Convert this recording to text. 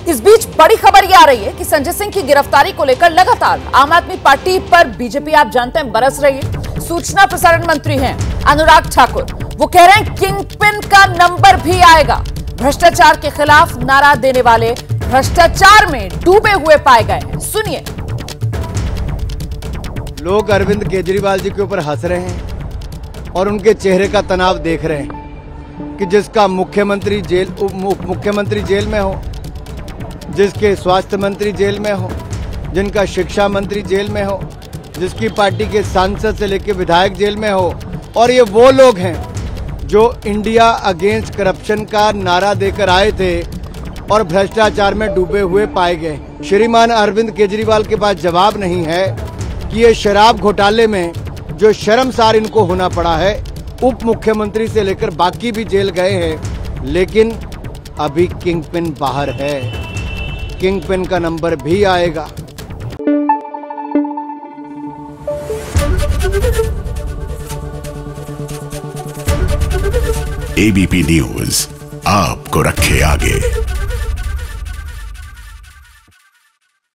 इस बीच बड़ी खबर यह आ रही है कि संजय सिंह की गिरफ्तारी को लेकर लगातार आम आदमी पार्टी पर बीजेपी, आप जानते हैं, बरस रही है। सूचना प्रसारण मंत्री हैं अनुराग ठाकुर, वो कह रहे हैं किंगपिन का नंबर भी आएगा। भ्रष्टाचार के खिलाफ नारा देने वाले भ्रष्टाचार में डूबे हुए पाए गए हैं। सुनिए। लोग अरविंद केजरीवाल जी के ऊपर हंस रहे हैं और उनके चेहरे का तनाव देख रहे हैं कि जिसका मुख्यमंत्री जेल, उप मुख्यमंत्री जेल में हो, जिसके स्वास्थ्य मंत्री जेल में हो, जिनका शिक्षा मंत्री जेल में हो, जिसकी पार्टी के सांसद से लेकर विधायक जेल में हो, और ये वो लोग हैं जो इंडिया अगेंस्ट करप्शन का नारा देकर आए थे और भ्रष्टाचार में डूबे हुए पाए गए। श्रीमान अरविंद केजरीवाल के पास जवाब नहीं है कि ये शराब घोटाले में जो शर्मसार इनको होना पड़ा है, उप मुख्यमंत्री से लेकर बाकी भी जेल गए हैं, लेकिन अभी किंगपिन बाहर है। किंगपिन का नंबर भी आएगा। एबीपी न्यूज आपको रखे आगे।